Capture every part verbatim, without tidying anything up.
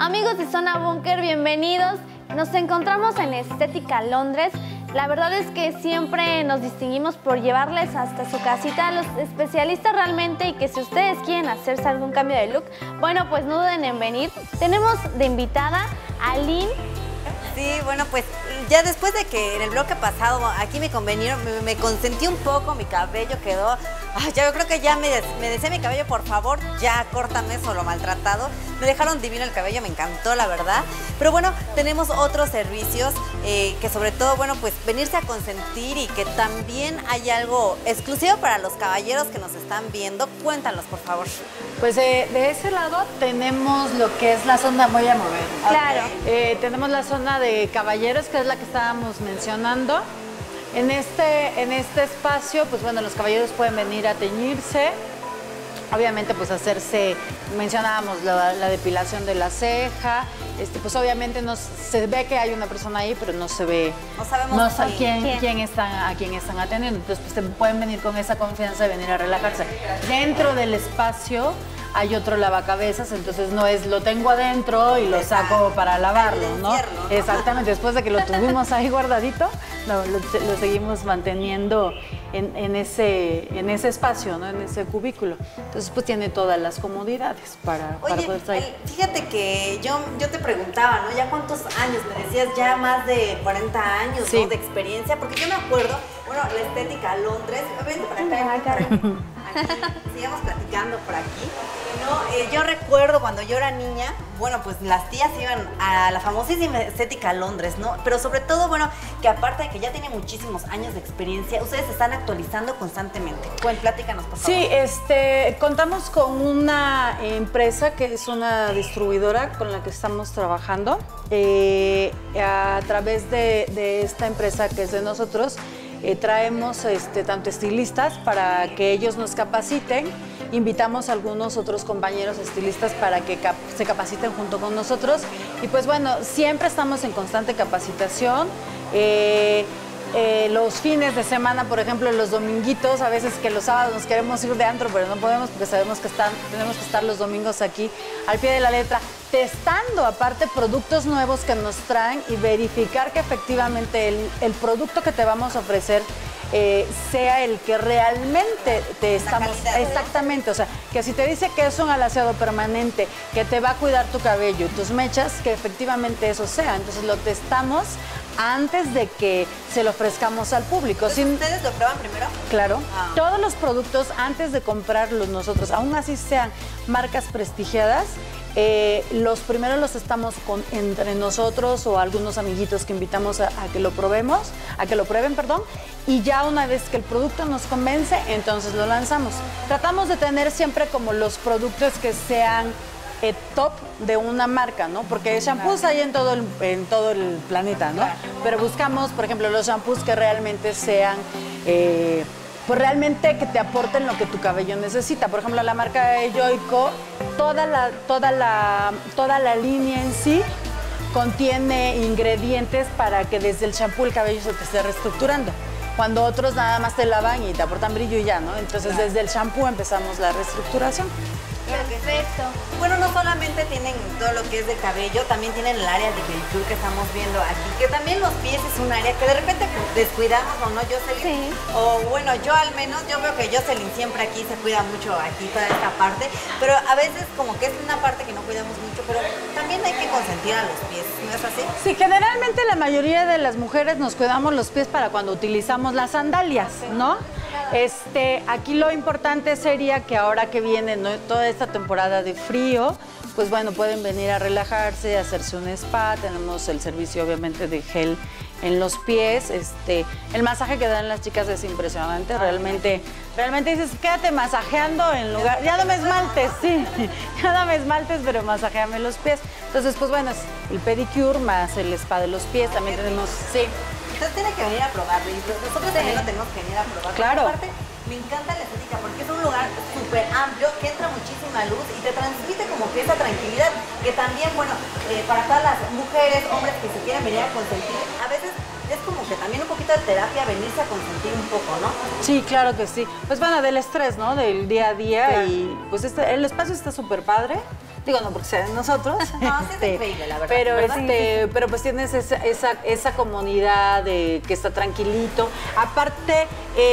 Amigos de Zona Búnker, bienvenidos. Nos encontramos en Estética Londres. La verdad es que siempre nos distinguimos por llevarles hasta su casita a los especialistas realmente, y que si ustedes quieren hacerse algún cambio de look, bueno, pues no duden en venir. Tenemos de invitada a Lynn. Sí, bueno, pues ya después de que en el bloque pasado aquí me convenieron, me, me consentí un poco, mi cabello quedó... Ay, ya yo creo que ya me, me decía mi cabello, por favor, ya córtame eso, lo maltratado. Me dejaron divino el cabello, me encantó, la verdad. Pero bueno, tenemos otros servicios eh, que sobre todo, bueno, pues venirse a consentir, y que también hay algo exclusivo para los caballeros que nos están viendo. Cuéntanos, por favor. Pues eh, de ese lado tenemos lo que es la zona, voy a mover. Claro. Eh, tenemos la zona de caballeros, que es la que estábamos mencionando. En este, en este espacio, pues bueno, los caballeros pueden venir a teñirse. Obviamente, pues hacerse, mencionábamos la, la depilación de la ceja. Este, pues obviamente no, se ve que hay una persona ahí, pero no se ve, no sabemos no a quién, quién, quién están, a quién están atendiendo. Entonces, pues pueden venir con esa confianza de venir a relajarse. Dentro del espacio hay otro lavacabezas, entonces no es lo tengo adentro y lo saco para lavarlo, ¿no? Exactamente, después de que lo tuvimos ahí guardadito, no, lo, lo seguimos manteniendo en, en, ese, en ese espacio, ¿no? En ese cubículo. Entonces, pues tiene todas las comodidades para, Oye, para poder estar ahí. Fíjate que yo, yo te preguntaba, ¿no? ¿Ya cuántos años? Me decías ya más de cuarenta años, sí, ¿no? De experiencia, porque yo me acuerdo, bueno, la Estética Londres, vente para acá, para acá. Aquí, sigamos platicando por aquí. No, eh, yo recuerdo cuando yo era niña, bueno, pues las tías iban a la famosísima Estética Londres, ¿no? Pero sobre todo, bueno, que aparte de que ya tiene muchísimos años de experiencia, ustedes se están actualizando constantemente. Bueno, platícanos, por favor. Sí, este, contamos con una empresa que es una distribuidora con la que estamos trabajando. Eh, a través de, de esta empresa que es de nosotros, Eh, traemos este, tanto estilistas para que ellos nos capaciten, invitamos a algunos otros compañeros estilistas para que cap se capaciten junto con nosotros, y pues bueno, siempre estamos en constante capacitación. Eh, Eh, los fines de semana, por ejemplo, los dominguitos, a veces que los sábados nos queremos ir de antro, pero no podemos porque sabemos que están, tenemos que estar los domingos aquí al pie de la letra, testando aparte productos nuevos que nos traen, y verificar que efectivamente el, el producto que te vamos a ofrecer eh, sea el que realmente te estamos... Exactamente, o sea, que si te dice que es un alaciado permanente, que te va a cuidar tu cabello y tus mechas, que efectivamente eso sea. Entonces lo testamos antes de que se lo ofrezcamos al público. ¿Entonces, ustedes lo prueban primero? Claro. Ah. Todos los productos, antes de comprarlos nosotros, aún así sean marcas prestigiadas, eh, los primeros los estamos con, entre nosotros o algunos amiguitos que invitamos a, a que lo probemos, a que lo prueben, perdón, y ya una vez que el producto nos convence, entonces lo lanzamos. Tratamos de tener siempre como los productos que sean Eh, top de una marca, ¿no? Porque shampoos hay en todo el, en todo el planeta, ¿no? Pero buscamos, por ejemplo, los shampoos que realmente sean, eh, pues realmente que te aporten lo que tu cabello necesita. Por ejemplo, la marca de Joico, toda la, toda la, toda la línea en sí contiene ingredientes para que desde el shampoo el cabello se te esté reestructurando. Cuando otros nada más te lavan y te aportan brillo y ya, ¿no? Entonces, claro, desde el shampoo empezamos la reestructuración. Perfecto. Bueno, no solamente tienen todo lo que es de cabello, también tienen el área de pedicure que estamos viendo aquí, que también los pies es un área que de repente descuidamos, ¿o no, Jocelyn? Sí. O bueno, yo al menos, yo veo que Jocelyn siempre aquí se cuida mucho, aquí toda esta parte, pero a veces como que es una parte que no cuidamos mucho, pero también hay que consentir a los pies, ¿no es así? Sí, generalmente la mayoría de las mujeres nos cuidamos los pies para cuando utilizamos las sandalias, ¿no? Este, aquí lo importante sería que ahora que viene, ¿no?, toda esta temporada de frío, pues bueno, pueden venir a relajarse, a hacerse un spa. Tenemos el servicio obviamente de gel en los pies. Este, el masaje que dan las chicas es impresionante, realmente, realmente dices, quédate masajeando en lugar, ya no me esmaltes, sí, ya no me esmaltes, pero masajeame los pies. Entonces, pues bueno, es el pedicure más el spa de los pies, también tenemos, sí. Entonces tiene que venir a probarlo, y nosotros sí. también lo tenemos que venir a probar. Claro. Aparte, me encanta la estética porque es un lugar súper amplio, que entra muchísima luz y te transmite como que esa tranquilidad, que también, bueno, eh, para todas las mujeres, hombres que se quieren venir a consentir, a veces es como que también un poquito de terapia venirse a consentir un poco, ¿no? Sí, claro que sí. Pues bueno, del estrés, ¿no? Del día a día, claro. Y pues este, el espacio está súper padre. Digo, no porque sea de nosotros. No, sí es increíble, la verdad. Pero, ¿verdad? este, sí. pero pues tienes esa, esa, esa comunidad de que está tranquilito. Aparte,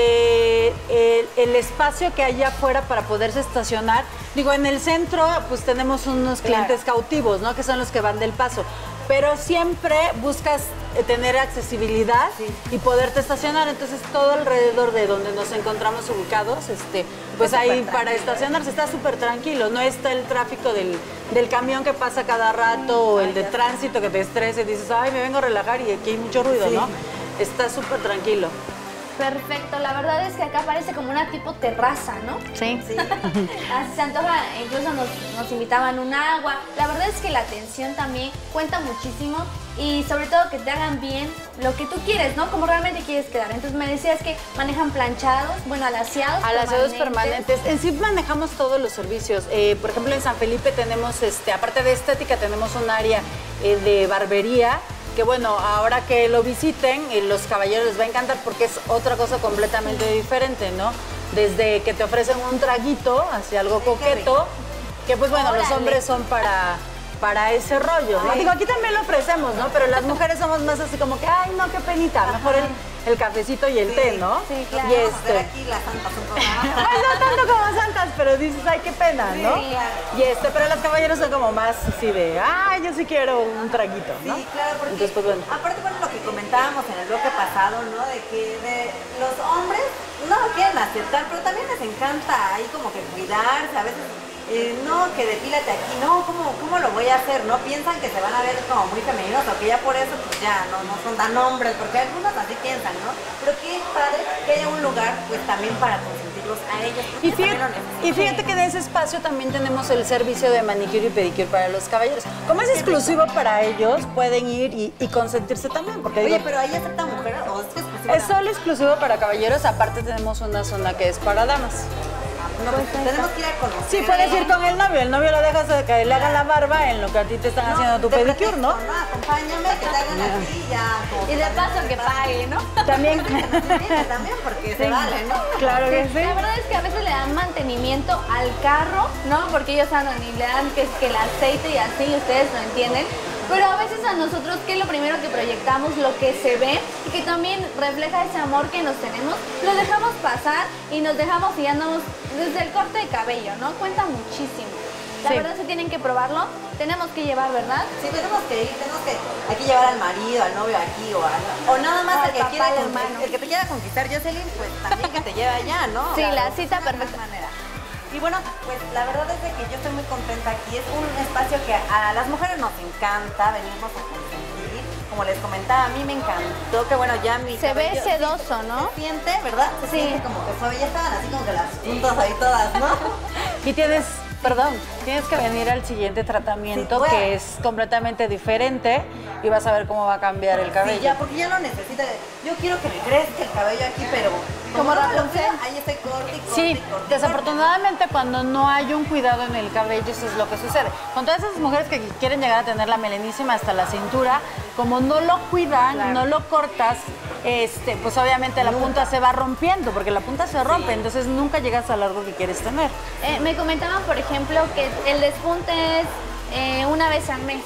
eh, el, el espacio que hay afuera para poderse estacionar. Digo, en el centro, pues tenemos unos clientes claro. cautivos, ¿no? Que son los que van del Paso. Pero siempre buscas tener accesibilidad sí. y poderte estacionar. Entonces, todo alrededor de donde nos encontramos ubicados, este, pues ahí para estacionarse está súper tranquilo. No está el tráfico del, del camión que pasa cada rato o el de tránsito que te estresa y dices, ay, me vengo a relajar y aquí hay mucho ruido, sí. ¿no? Está súper tranquilo. Perfecto, la verdad es que acá parece como una tipo terraza, ¿no? Sí. sí. Así se antoja, incluso nos, nos invitaban un agua. La verdad es que la atención también cuenta muchísimo y sobre todo que te hagan bien lo que tú quieres, ¿no? Como realmente quieres quedar. Entonces me decías que manejan planchados, bueno, alaciados Alaciados permanentes. permanentes. En sí manejamos todos los servicios. Eh, por ejemplo, en San Felipe tenemos, este, aparte de estética, tenemos un área eh, de barbería. Que bueno, ahora que lo visiten, los caballeros les va a encantar porque es otra cosa completamente diferente, ¿no? Desde que te ofrecen un traguito hacia algo coqueto, que pues bueno, Órale. los hombres son para, para ese rollo, ¿no? Digo, aquí también lo ofrecemos, ¿no? Pero las mujeres somos más así como que, ay, no, qué penita, mejor el, el cafecito y el sí, té, ¿no? Sí, claro. Y este... aquí las santas un poco más. Ay, no tanto como santas, pero dices, ay, qué pena, ¿no? Sí, claro. Y este, pero los caballeros son como más así de, ay, yo sí quiero un traguito, ¿no? Sí, claro, porque Entonces, pues, bueno. aparte, bueno, lo que comentábamos en el bloque pasado, ¿no? De que de los hombres no lo quieren aceptar, pero también les encanta ahí como que cuidarse, a veces... Eh, no, que depílate aquí, no, ¿cómo, ¿cómo lo voy a hacer? ¿No? Piensan que se van a ver como muy femeninos o que ya por eso pues ya no, no son tan hombres, porque algunos así piensan, ¿no? Pero qué padre que haya un lugar pues también para consentirlos a ellos. Y fíjate, y fíjate que en ese espacio también tenemos el servicio de manicure y pedicure para los caballeros. Como es exclusivo para ellos, pueden ir y, y consentirse también. Porque Oye, digo, pero ahí aceptan mujeres o es exclusivo. Es solo exclusivo para caballeros, aparte tenemos una zona que es para damas. No, pues tenemos que ir a conocer. Sí, puedes ir con el novio. El novio lo dejas de que le haga la barba en lo que a ti te están no, haciendo tu pedicure, pretexto, ¿no? ¿no? Acompáñame, que te hagan así ya. Y de paso que pague, ¿no? También. También porque sí. se vale, ¿no? Claro que sí. La verdad es que a veces le dan mantenimiento al carro, ¿no? Porque ellos andan y le dan que, que el aceite y así, ustedes lo entienden. Pero a veces a nosotros, que es lo primero que proyectamos, lo que se ve y que también refleja ese amor que nos tenemos, lo dejamos pasar y nos dejamos y andamos desde el corte de cabello, ¿no? Cuenta muchísimo. La sí. verdad, si tienen que probarlo, tenemos que llevar, ¿verdad? Sí, tenemos que ir, tenemos que, hay que llevar al marido, al novio aquí o, a, o nada más al que, quiera el, el que te quiera conquistar, Jocelyn, pues también que te lleve allá, ¿no? Sí, o sea, la cita perfecta. Manera. Y bueno, pues la verdad es de que yo estoy muy contenta aquí. Es un espacio que a las mujeres nos encanta, venimos a consentir. Como les comentaba, a mí me encantó que bueno, ya mi Se cabello, ve sedoso, ¿no? Se siente, ¿verdad? Se sí. siente como que fue, ya estaban así como que las puntas ahí todas, ¿no? Y tienes, perdón, tienes que venir al siguiente tratamiento sí, bueno. que es completamente diferente y vas a ver cómo va a cambiar el cabello. Sí, ya, porque ya lo necesita. Yo quiero que me crezca el cabello aquí, pero como no Rapunzel, ahí estoy corte y corte. Sí, y corte, desafortunadamente cuando no hay un cuidado en el cabello, eso es lo que sucede. Con todas esas mujeres que quieren llegar a tener la melenísima hasta la cintura, como no lo cuidan, claro. no lo cortas, este, pues obviamente la nunca. punta se va rompiendo, porque la punta se rompe, sí. entonces nunca llegas al largo que quieres tener. Eh, me comentaban, por ejemplo, que el despunte es eh, una vez al mes.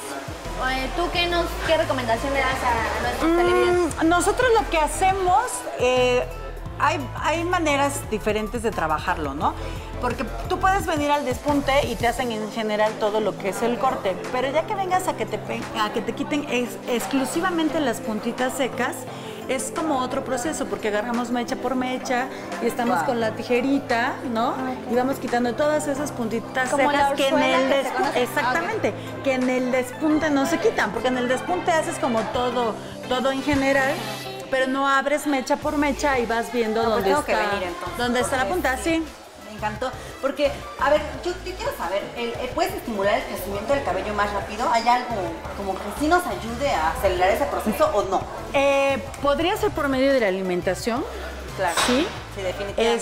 ¿Tú qué, nos, qué recomendación le das a nuestros mm, televidentes? Nosotros lo que hacemos, eh, hay, hay maneras diferentes de trabajarlo, ¿no? Porque tú puedes venir al despunte y te hacen en general todo lo que es el corte, pero ya que vengas a que te, a que te quiten ex, exclusivamente las puntitas secas, es como otro proceso, porque agarramos mecha por mecha y estamos wow. con la tijerita, ¿no? Y vamos quitando todas esas puntitas como secas la que en el que despunte, exactamente, okay. que en el despunte no se quitan, porque en el despunte haces como todo, todo en general, pero no abres mecha por mecha y vas viendo no, dónde, pues está, venir, entonces, dónde está la punta, sí. Me encantó, porque, a ver, yo, yo quiero saber, ¿puedes estimular el crecimiento del cabello más rápido? ¿Hay algo como que sí nos ayude a acelerar ese proceso o no? Eh, podría ser por medio de la alimentación. Claro. Sí. Sí, definitivamente.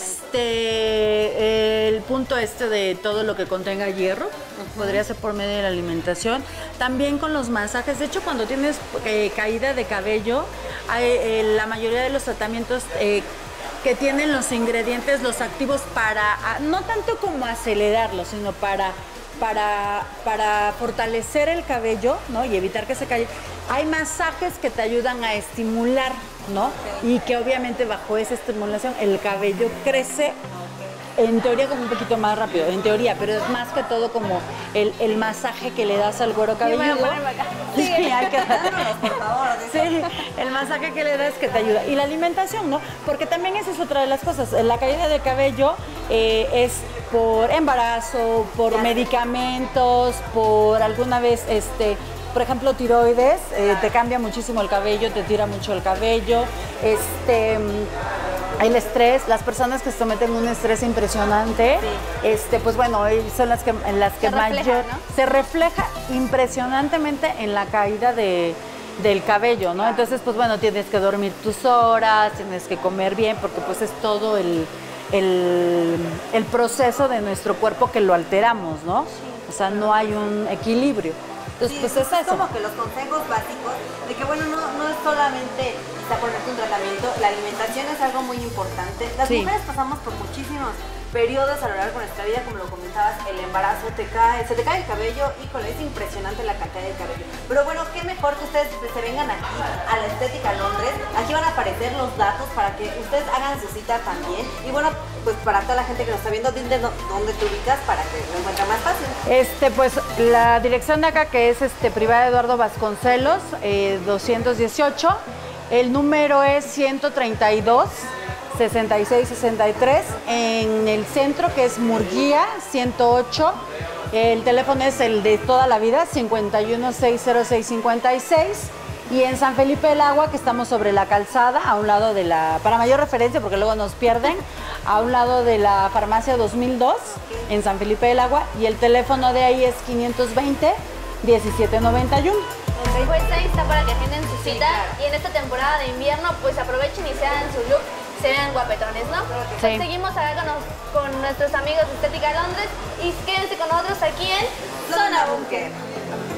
Este, el punto este de todo lo que contenga hierro, uh-huh. podría ser por medio de la alimentación. También con los masajes. De hecho, cuando tienes eh, caída de cabello, hay, eh, la mayoría de los tratamientos eh, que tienen los ingredientes, los activos para, no tanto como acelerarlo, sino para para, para fortalecer el cabello, ¿no? Y evitar que se caiga. Hay masajes que te ayudan a estimular, ¿no? Y que obviamente bajo esa estimulación el cabello crece. En teoría como un poquito más rápido, en teoría, pero es más que todo como el, el masaje que le das al cuero cabelludo. Sí, hay que por favor. Sí, el masaje que le das que te ayuda. Y la alimentación, ¿no? Porque también esa es otra de las cosas. La caída de cabello eh, es por embarazo, por medicamentos, por alguna vez, este, por ejemplo, tiroides, eh, te cambia muchísimo el cabello, te tira mucho el cabello, este... El estrés, las personas que se someten a un estrés impresionante, sí. este, pues bueno, son las que, en las que se mayor refleja, ¿no? se refleja impresionantemente en la caída de, del cabello, ¿no? Entonces, pues bueno, tienes que dormir tus horas, tienes que comer bien, porque pues es todo el, el, el proceso de nuestro cuerpo que lo alteramos, ¿no? Sí. O sea, no hay un equilibrio. Entonces, sí, pues es, es eso. como que los consejos básicos de que, bueno, no, no es solamente quizá ponerte un tratamiento, la alimentación es algo muy importante. Las sí. mujeres pasamos por muchísimos periodos a lo largo de nuestra vida, como lo comentabas, el embarazo, te cae, se te cae el cabello, híjole, es impresionante la cantidad de cabello. Pero bueno, qué mejor que ustedes se vengan aquí a la Estética Londres. Aquí van a aparecer los datos para que ustedes hagan su cita también. Y bueno, pues para toda la gente que nos está viendo, dime dónde te ubicas para que lo encuentre más fácil. Este, pues la dirección de acá, que es este Privada Eduardo Vasconcelos, eh, doscientos dieciocho. El número es ciento treinta y dos, sesenta y seis sesenta y tres. En el centro, que es Murguía, ciento ocho. El teléfono es el de toda la vida, cincuenta y uno, seiscientos seis, cincuenta y seis. Y en San Felipe del Agua, que estamos sobre la calzada, a un lado de la, para mayor referencia, porque luego nos pierden, a un lado de la farmacia dos mil dos, en San Felipe del Agua. Y el teléfono de ahí es quinientos veinte, diecisiete noventa y uno. Pues ahí está para que agenden su cita, y en esta temporada de invierno pues aprovechen y se hagan su look, se vean guapetones, ¿no? Sí. Pues seguimos acá con, nos, con nuestros amigos de Estética Londres y quédense con nosotros aquí en Zona Búnker.